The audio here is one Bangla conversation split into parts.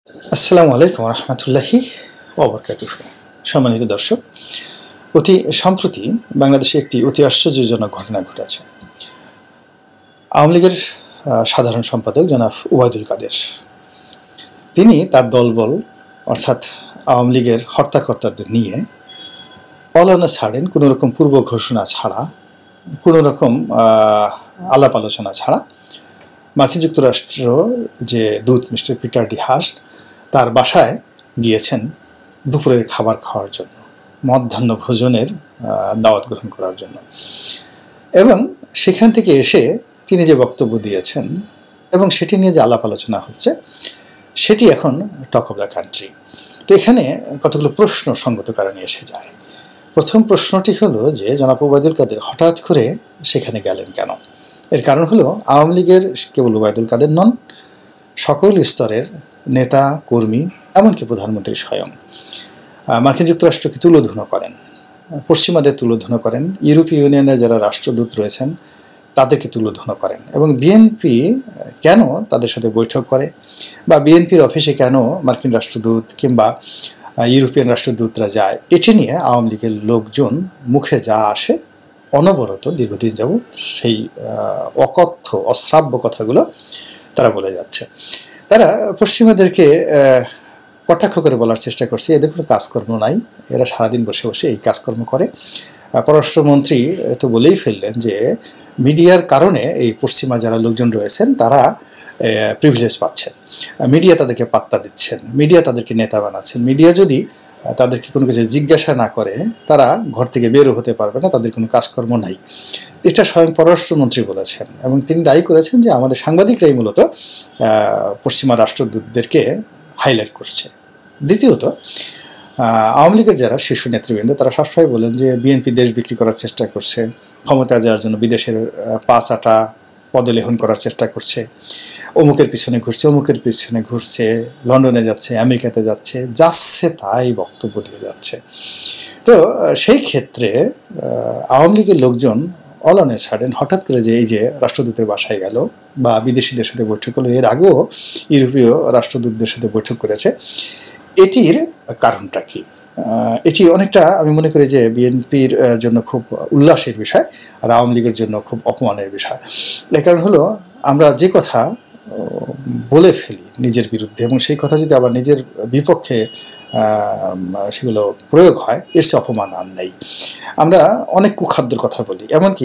আসসালামু আলাইকুম রহমতুল্লাহি ওবরকাতুহু। সম্মানিত দর্শক, অতি সম্প্রতি বাংলাদেশে একটি অতি আশ্চর্যজনক ঘটনা ঘটেছে। আওয়ামী লীগের সাধারণ সম্পাদক জনাব ওবায়দুল কাদের, তিনি তার দলবল অর্থাৎ আওয়ামী লীগের হর্তাকর্তাদের নিয়ে অলানা ছাড়েন, কোনো রকম পূর্ব ঘোষণা ছাড়া, কোনো রকম আলাপ আলোচনা ছাড়া মার্কিন যুক্তরাষ্ট্র যে দূত মিস্টার পিটার ডি হাস্ট তার বাসায় গিয়েছেন দুপুরের খাবার খাওয়ার জন্য, মধ্যাহ্ন ভোজনের দাওয়াত গ্রহণ করার জন্য। এবং সেখান থেকে এসে তিনি যে বক্তব্য দিয়েছেন এবং সেটি নিয়ে যে আলাপ আলোচনা হচ্ছে সেটি এখন টক অফ দ্য কান্ট্রি। তো এখানে কতগুলো প্রশ্ন সঙ্গত কারণে এসে যায়। প্রথম প্রশ্নটি হলো যে জনাব ওবায়দুল কাদের হঠাৎ করে সেখানে গেলেন কেন? এর কারণ হলো আওয়ামী লীগের কেবল ওবায়দুল কাদের নন, সকল স্তরের নেতা কর্মী, এমনকি প্রধানমন্ত্রী স্বয়ং মার্কিন যুক্তরাষ্ট্রকে তুলোধুনো করেন, পশ্চিমাদের তুলোধুনো করেন, ইউরোপীয় ইউনিয়নের যারা রাষ্ট্রদূত রয়েছেন তাদেরকে তুলোধুনো করেন। এবং বিএনপি কেন তাদের সাথে বৈঠক করে বা বিএনপির অফিসে কেন মার্কিন রাষ্ট্রদূত কিংবা ইউরোপিয়ান রাষ্ট্রদূতরা যায়, এটি নিয়ে আওয়ামী লীগের লোকজন মুখে যা আসে অনবরত দীর্ঘদিন যাবৎ সেই অকথ্য অশ্রাব্য কথাগুলো তারা বলে যাচ্ছে। তারা পশ্চিমাদেরকে কটাক্ষ করে বলার চেষ্টা করছে এদের কোনো কাজকর্ম নাই, এরা সারাদিন বসে বসে এই কাজকর্ম করে। পররাষ্ট্রমন্ত্রী তো বলেই ফেললেন যে মিডিয়ার কারণে এই পশ্চিমা যারা লোকজন রয়েছেন তারা প্রিভিলেজ পাচ্ছেন, মিডিয়া তাদেরকে পাত্তা দিচ্ছেন, মিডিয়া তাদেরকে নেতা বানাচ্ছেন। মিডিয়া যদি তাদেরকে কোনো কিছু জিজ্ঞাসা না করে তারা ঘর থেকে বেরো হতে পারবে না, তাদের কোনো কাজকর্ম নাই। এটা স্বয়ং পররাষ্ট্রমন্ত্রী বলেছেন এবং তিনি দায়ী করেছেন যে আমাদের সাংবাদিকরাই মূলত পশ্চিমা রাষ্ট্রদূতদেরকে হাইলাইট করছে। দ্বিতীয়ত, আওয়ামী লীগের যারা শীর্ষ নেতৃবৃন্দ তারা সবসময় বলেন যে বিএনপি দেশ বিক্রি করার চেষ্টা করছে, ক্ষমতায় যাওয়ার জন্য বিদেশের পাঁচাটা পদলেহন করার চেষ্টা করছে, অমুকের পিছনে ঘুরছে, অমুকের পিছনে ঘুরছে, লন্ডনে যাচ্ছে, আমেরিকাতে যাচ্ছে, যাচ্ছে তাই বক্তব্য দিয়ে যাচ্ছে। তো সেই ক্ষেত্রে আওয়ামী লীগের লোকজন অলানে ছাড়েন হঠাৎ করে যে এই যে রাষ্ট্রদূতের বাসায় গেল বা বিদেশিদের সাথে বৈঠক হলো, এর আগেও ইউরোপীয় রাষ্ট্রদূতদের সাথে বৈঠক করেছে, এটির কারণটা কি? এটি অনেকটা আমি মনে করি যে বিএনপির জন্য খুব উল্লাসের বিষয় আর আওয়ামী লীগের জন্য খুব অপমানের বিষয়। এর কারণ হলো আমরা যে কথা বলে ফেলি নিজের বিরুদ্ধে এবং সেই কথা যদি আবার নিজের বিপক্ষে সেগুলো প্রয়োগ হয়, এর চেয়ে অপমান আর নেই। আমরা অনেক কুখাদ্যের কথা বলি, এমনকি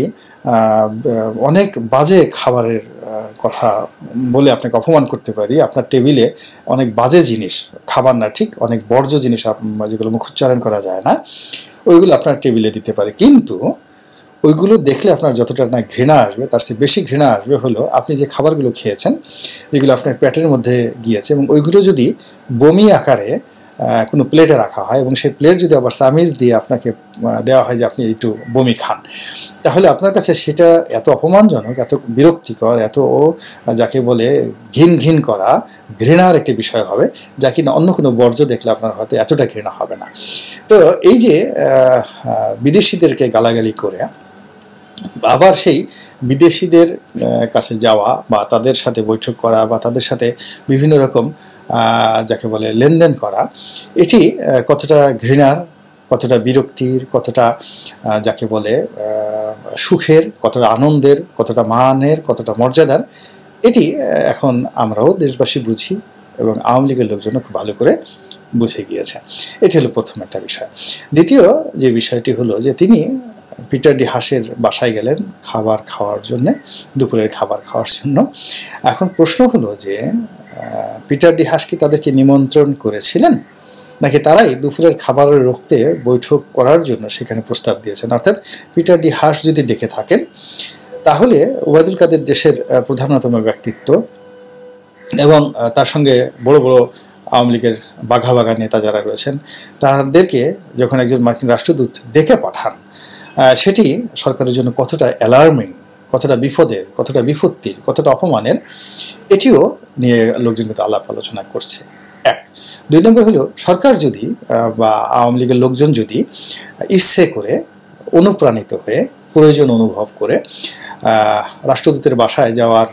অনেক বাজে খাবারের কথা বলে আপনাকে অপমান করতে পারি। আপনার টেবিলে অনেক বাজে জিনিস, খাবার না ঠিক, অনেক বর্জ্য জিনিস যেগুলো মুখোচ্চারণ করা যায় না, ওইগুলো আপনার টেবিলে দিতে পারে। কিন্তু ওইগুলো দেখলে আপনার যতটা না ঘৃণা আসবে তার চেয়ে বেশি ঘৃণা আসবে হলো আপনি যে খাবারগুলো খেয়েছেন এগুলো আপনার পেটের মধ্যে গিয়েছে এবং ওইগুলো যদি বমি আকারে কোনো প্লেটে রাখা হয় এবং সেই প্লেট যদি আবার চামিচ দিয়ে আপনাকে দেওয়া হয় যে আপনি একটু বমি খান, তাহলে আপনার কাছে সেটা এত অপমানজনক, এত বিরক্তিকর, এত যাকে বলে ঘিন ঘিন করা, ঘৃণার একটি বিষয় হবে, যা কিনা অন্য কোনো বর্জ্য দেখলে আপনার হয়তো এতটা ঘৃণা হবে না। তো এই যে বিদেশিদেরকে গালাগালি করে আবার সেই বিদেশিদের কাছে যাওয়া বা তাদের সাথে বৈঠক করা বা তাদের সাথে বিভিন্ন রকম যাকে বলে লেনদেন করা, এটি কতটা ঘৃণার, কতটা বিরক্তির, কতটা যাকে বলে সুখের, কতটা আনন্দের, কতটা মানের, কতটা মর্যাদার, এটি এখন আমরাও দেশবাসী বুঝি এবং আওয়ামী লীগের লোকজনও খুব ভালো করে বুঝে গিয়েছে। এটি হলো প্রথম একটা বিষয়। দ্বিতীয় যে বিষয়টি হলো যে তিনি পিটার ডি হাসের বাসায় গেলেন খাবার খাওয়ার জন্যে, দুপুরের খাবার খাওয়ার জন্য। এখন প্রশ্ন হলো যে পিটার ডি হাস কি তাদেরকে নিমন্ত্রণ করেছিলেন নাকি তারাই দুপুরের খাবারের রক্তে বৈঠক করার জন্য সেখানে প্রস্তাব দিয়েছেন? অর্থাৎ পিটার ডি হাস যদি ডেকে থাকেন তাহলে ওবায়দুল কাদের দেশের প্রধানতম ব্যক্তিত্ব এবং তার সঙ্গে বড় বড় আওয়ামী লীগের বাঘা বাঘা নেতা যারা রয়েছেন তাদেরকে যখন একজন মার্কিন রাষ্ট্রদূত ডেকে পাঠান, সেটি সরকারের জন্য কতটা অ্যালার্মিং, কতটা বিপদের, কতটা বিপত্তির, কতটা অপমানের, এটিও নিয়ে লোকজন কিন্তু আলাপ আলোচনা করছে। এক। দুই নম্বর হলো সরকার যদি বা আওয়ামী লীগের লোকজন যদি ইচ্ছে করে, অনুপ্রাণিত হয়ে, প্রয়োজন অনুভব করে রাষ্ট্রদূতের বাসায় যাওয়ার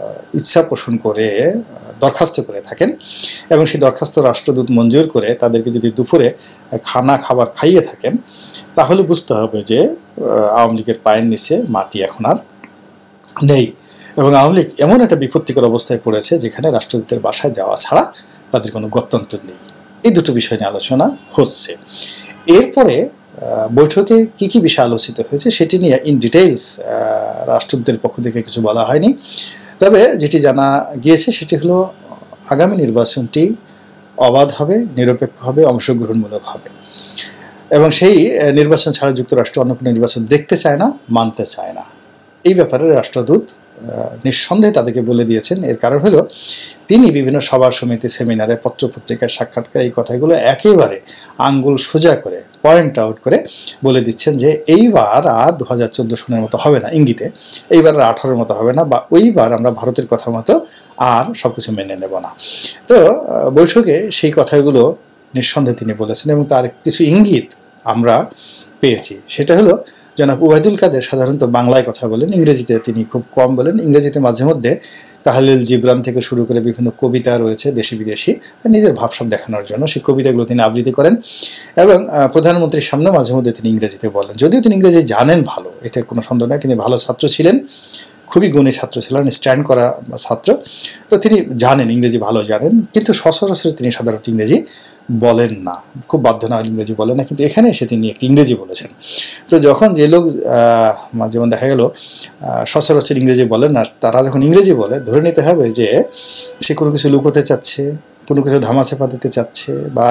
ইচ্ছা পোষণ করে দরখাস্ত করে থাকেন এবং সেই দরখাস্ত রাষ্ট্রদূত মঞ্জুর করে তাদেরকে যদি দুপুরে খাবার খাইয়ে থাকেন, তাহলে বুঝতে হবে যে আওয়ামী লীগের পায়ের নিচে মাটি এখন আর নেই এবং আওয়ামী লীগ এমন একটা বিপত্তিকর অবস্থায় পড়েছে যেখানে রাষ্ট্রদূতের বাসায় যাওয়া ছাড়া তাদের কোনো গত্যন্তর নেই। এই দুটো বিষয় নিয়ে আলোচনা হচ্ছে। এরপরে বৈঠকে কি কি বিষয় আলোচিত হয়েছে সেটি নিয়ে ইন ডিটেইলস রাষ্ট্রদূতের পক্ষ থেকে কিছু বলা হয়নি। তবে যেটি জানা গিয়েছে সেটি হলো আগামী নির্বাচনটি অবাধ হবে, নিরপেক্ষ হবে, অংশগ্রহণমূলক হবে এবং সেই নির্বাচন ছাড়া যুক্তরাষ্ট্র অন্য কোনো নির্বাচন দেখতে চায় না, মানতে চায় না। এই ব্যাপারে রাষ্ট্রদূত নিঃসন্দেহে তাদেরকে বলে দিয়েছেন। এর কারণ হলো তিনি বিভিন্ন সভা সমিতি, সেমিনারে, পত্রপত্রিকায়, সাক্ষাৎকার এই কথাগুলো একেবারে আঙ্গুল সোজা করে, পয়েন্ট আউট করে বলে দিচ্ছেন যে এইবার আর 2014 সনের মতো হবে না, ইঙ্গিতে এইবার আর 18-র মতো হবে না, বা ওইবার আমরা ভারতের কথা মতো আর সব কিছু মেনে নেব না। তো বৈঠকে সেই কথাগুলো নিঃসন্দেহে তিনি বলেছেন এবং তার কিছু ইঙ্গিত আমরা পেয়েছি। সেটা হলো জনাব ওবায়দুল কাদের সাধারণত বাংলায় কথা বলেন, ইংরেজিতে তিনি খুব কম বলেন। ইংরেজিতে মাঝে মধ্যে কাহালিল জিবরান থেকে শুরু করে বিভিন্ন কবিতা রয়েছে দেশি বিদেশি, নিজের ভাবসাব দেখানোর জন্য সেই কবিতাগুলো তিনি আবৃত্তি করেন এবং প্রধানমন্ত্রীর সামনে মাঝে মধ্যে তিনি ইংরেজিতে বলেন। যদিও তিনি ইংরেজি জানেন ভালো, এতে কোনো সন্দেহ নেই, তিনি ভালো ছাত্র ছিলেন, খুবই গুণী ছাত্র ছিলেন, স্ট্যান্ড করা ছাত্র, তো তিনি জানেন, ইংরেজি ভালো জানেন, কিন্তু সচরাচর তিনি সাধারণত ইংরেজি বলেন না, খুব বাধ্য না হলে ইংরেজি বলেন না, কিন্তু এখানে এসে তিনি একটি ইংরেজি বলেছেন। তো যখন যে লোক যেমন দেখা গেল সচরাচর ইংরেজি বলেন না, তারা যখন ইংরেজি বলে ধরে নিতে হবে যে সে কোনো কিছু লুকোতে চাচ্ছে, কোনো কিছু ধামাচাপা দিতে চাচ্ছে, বা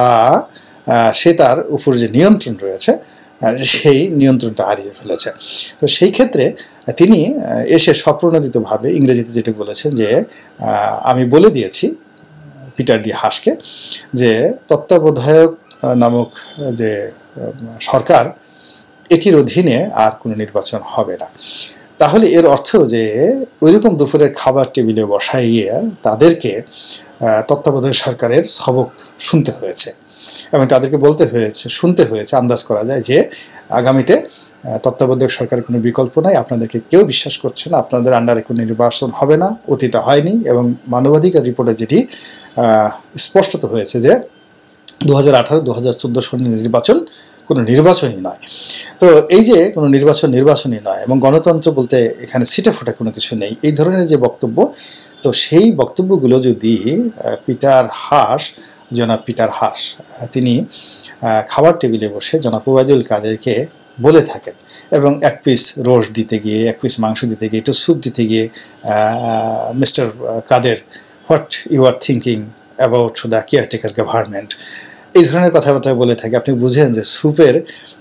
সে তার উপর যে নিয়ন্ত্রণ রয়েছে সেই নিয়ন্ত্রণটা হারিয়ে ফেলেছে। তো সেই ক্ষেত্রে তিনি এসে স্বপ্রণোদিতভাবে ইংরেজিতে যেটা বলেছেন যে আমি বলে দিয়েছি পিটার ডি হাসকে যে তত্ত্বাবধায়ক নামক যে সরকার, এটির অধীনে আর কোনো নির্বাচন হবে না। তাহলে এর অর্থ যে ওইরকম দুপুরের খাবার টেবিলে বসাইয়ে তাদেরকে তত্ত্বাবধায়ক সরকারের সবক শুনতে হয়েছে এবং তাদেরকে বলতে হয়েছে, শুনতে হয়েছে, আন্দাজ করা যায় যে আগামীতে তত্ত্বাবধায়ক সরকারের কোনো বিকল্প নাই, আপনাদেরকে কেউ বিশ্বাস করছে না, আপনাদের আন্ডারে কোনো নির্বাচন হবে না, অতীতে হয়নি এবং মানবাধিকার রিপোর্টে যেটি স্পষ্টত হয়েছে যে 2018-2014 সনের নির্বাচন কোনো নির্বাচনই নয়। তো এই যে কোনো নির্বাচনই নয় এবং গণতন্ত্র বলতে এখানে ছিটে ফোটা কোনো কিছু নেই, এই ধরনের যে বক্তব্য, তো সেই বক্তব্যগুলো যদি জনাব পিটার হাস তিনি খাবার টেবিলে বসে জনাব ওবায়দুল কাদেরকে বলে থাকেন এবং এক পিস রোস্ট দিতে গিয়ে, এক পিস মাংস দিতে গিয়ে, একটু স্যুপ দিতে গিয়ে, mister Kader, what you are thinking about the caretaker government, এই ধরনের কথাবার্তা বলে থাকে। আপনি বুঝেন যে স্যুপের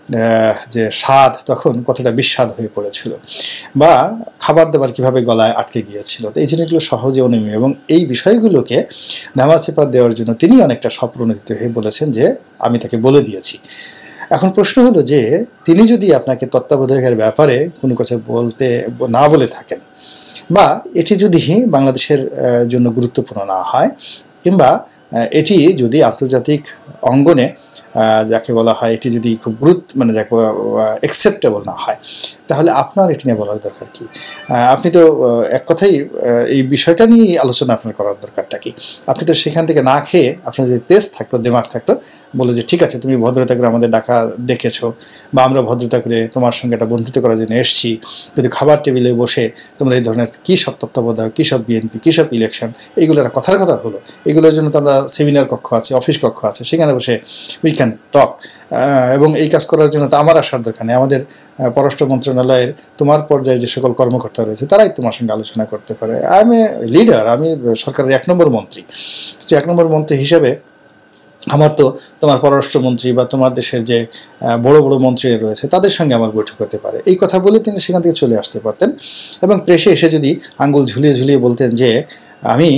যে স্বাদ তখন কতটা বিস্বাদ হয়ে পড়েছিল, বা খাবার দাবার কীভাবে গলায় আটকে গিয়েছিল। তো এই জিনিসগুলো সহজে অনুমেয় এবং এই বিষয়গুলোকে ধামাচাপা দেওয়ার জন্য তিনি অনেকটা স্বপ্রণোদিত হয়ে বলেছেন যে আমি তাকে বলে দিয়েছি। এখন প্রশ্ন হলো যে তিনি যদি আপনাকে তত্ত্বাবধায়কের ব্যাপারে কোনো কিছু বলতে না বলে থাকেন, বা এটি যদি বাংলাদেশের জন্য গুরুত্বপূর্ণ না হয়, কিংবা এটি যদি আন্তর্জাতিক অঙ্গনে যাকে বলা হয় এটি যদি খুব যাকে অ্যাকসেপ্টেবল না হয়, তাহলে আপনার এটি নিয়ে বলার দরকার কি? আপনি তো এক কথাই এই বিষয়টা নিয়েই আলোচনা আপনার করার দরকারটা কি? আপনি তো সেখান থেকে না খেয়ে আপনার যদি তেজ থাকতো, দিমাগ থাকতো, বলে যে ঠিক আছে তুমি ভদ্রতা করে আমাদের ডেকেছো, বা আমরা ভদ্রতা করে তোমার সঙ্গে একটা বন্ধুত্ব করার জন্য এসেছি, কিন্তু খাবার টেবিলে বসে তোমরা এই ধরনের কী সব তত্ত্বাবধায়ক, কী সব বিএনপি, কী সব ইলেকশন, এইগুলো একটা কথার কথা হলো। এগুলোর জন্য তো আমরা সেমিনার কক্ষ আছে, অফিস কক্ষ আছে, সেখানে বসে উই ক্যান টক, এবং এই কাজ করার জন্য তো আমার আসার দরকার নেই। আমাদের পররাষ্ট্র মন্ত্রণালয়ের তোমার পর্যায়ে যে সকল কর্মকর্তা রয়েছে তারাই তোমার সঙ্গে আলোচনা করতে পারে। আই এম এ লিডার, আমি সরকারের 1 নম্বর মন্ত্রী। 1 নম্বর মন্ত্রী হিসেবে আমার তো তোমার পররাষ্ট্রমন্ত্রী বা তোমার দেশের যে বড় বড় মন্ত্রীরা রয়েছে তাদের সঙ্গে আমার বৈঠক হতে পারে, এই কথা বলে তিনি সেখান থেকে চলে আসতে পারতেন এবং প্রেসে এসে যদি আঙ্গুল ঝুলিয়ে ঝুলিয়ে বলতেন যে আমি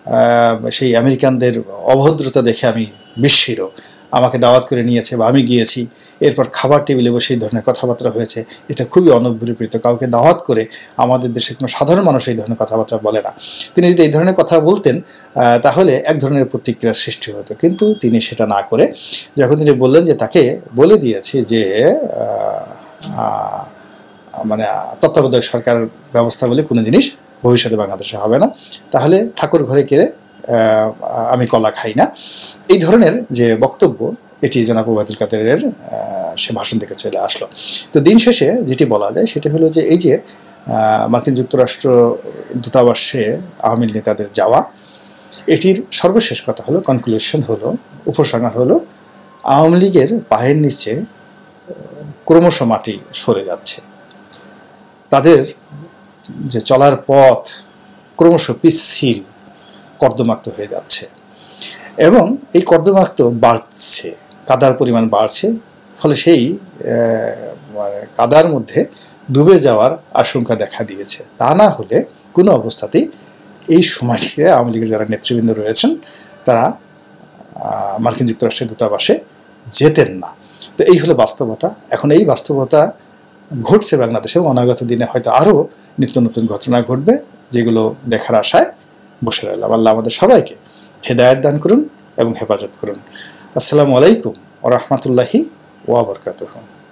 সেই আমেরিকানদের অভদ্রতা দেখে আমি বিস্মিত, আমাকে দাওয়াত করে নিয়েছে বা আমি গিয়েছি, এরপর খাবার টেবিলে বসে এই ধরনের কথাবার্তা হয়েছে, এটা খুবই অনভিপ্রেত। কাউকে দাওয়াত করে আমাদের দেশে কোনো সাধারণ মানুষ এই ধরনের কথাবার্তা বলে না। তিনি যদি এই ধরনের কথা বলতেন তাহলে এক ধরনের প্রতিক্রিয়ার সৃষ্টি হতো, কিন্তু তিনি সেটা না করে যখন তিনি বললেন যে তাকে বলে দিয়েছে যে তত্ত্বাবধায়ক সরকার ব্যবস্থা বলে কোনো জিনিস ভবিষ্যতে বাংলাদেশে হবে না, তাহলে ঠাকুর ঘরে কেড়ে আমি কলা খাই না, এই ধরনের যে বক্তব্য, এটি জনাব ওবায়দুল কাদেরের সে ভাষণ থেকে চলে আসলো। তো দিন শেষে যেটি বলা যায় সেটি হলো যে এই যে মার্কিন যুক্তরাষ্ট্র দূতাবাসে আওয়ামী নেতাদের যাওয়া, এটির সর্বশেষ কথা হলো, কনক্লুশন হলো, উপসংহার হলো, আওয়ামী লীগের পায়ের নিচে ক্রমশ মাটি সরে যাচ্ছে, তাদের যে চলার পথ ক্রমশ পিচ্ছিল কর্দমাক্ত হয়ে যাচ্ছে এবং এই কর্দমাক্ত বাড়ছে, কাদার পরিমাণ বাড়ছে, ফলে সেই কাদার মধ্যে ডুবে যাওয়ার আশঙ্কা দেখা দিয়েছে। তা না হলে কোনো অবস্থাতেই এই সময়টিতে আওয়ামী লীগের যারা নেতৃবৃন্দ রয়েছেন তারা মার্কিন যুক্তরাষ্ট্রের দূতাবাসে যেতেন না। তো এই হলো বাস্তবতা। এখন এই বাস্তবতা ঘটছে বাংলাদেশে, অনাগত দিনে হয়তো আরও নিত্য নতুন ঘটনা ঘটবে, যেগুলো দেখার আশায় বসে রইলাম। আল্লাহ আমাদের সবাইকে হেদায়েত দান করুন এবং হেফাজত করুন। আসসালামু আলাইকুম ওয়া রাহমাতুল্লাহি ওয়া বারাকাতুহু।